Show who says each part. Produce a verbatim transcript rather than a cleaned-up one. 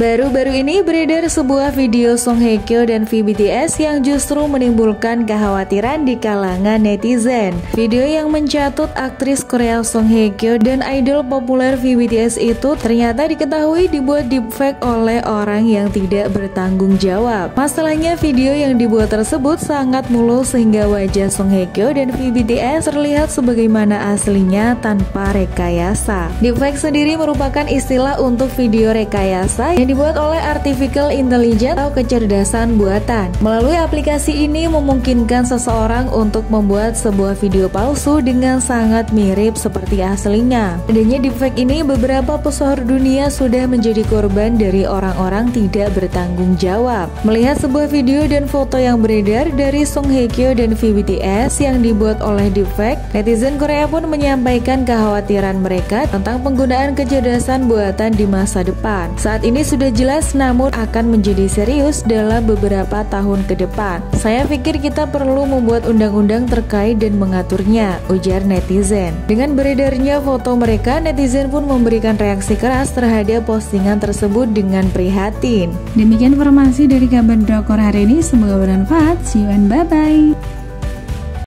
Speaker 1: Baru-baru ini beredar sebuah video Song Hye Kyo dan V B T S yang justru menimbulkan kekhawatiran di kalangan netizen. Video yang mencatut aktris Korea Song Hye Kyo dan idol populer V B T S itu ternyata diketahui dibuat deepfake oleh orang yang tidak bertanggung jawab. Masalahnya video yang dibuat tersebut sangat mulus sehingga wajah Song Hye Kyo dan V B T S terlihat sebagaimana aslinya tanpa rekayasa. Deepfake sendiri merupakan istilah untuk video rekayasa yang dibuat oleh artificial intelligence atau kecerdasan buatan. Melalui aplikasi ini memungkinkan seseorang untuk membuat sebuah video palsu dengan sangat mirip seperti aslinya. Adanya deepfake ini, beberapa pesohor dunia sudah menjadi korban dari orang-orang tidak bertanggung jawab. Melihat sebuah video dan foto yang beredar dari Song Hye Kyo dan V B T S yang dibuat oleh deepfake, netizen Korea pun menyampaikan kekhawatiran mereka tentang penggunaan kecerdasan buatan di masa depan. Saat ini sudah jelas, namun akan menjadi serius dalam beberapa tahun ke depan. Saya pikir kita perlu membuat undang-undang terkait dan mengaturnya, ujar netizen. Dengan beredarnya foto mereka, netizen pun memberikan reaksi keras terhadap postingan tersebut dengan prihatin.
Speaker 2: Demikian informasi dari kabar drakor hari ini, semoga bermanfaat. See you and bye-bye.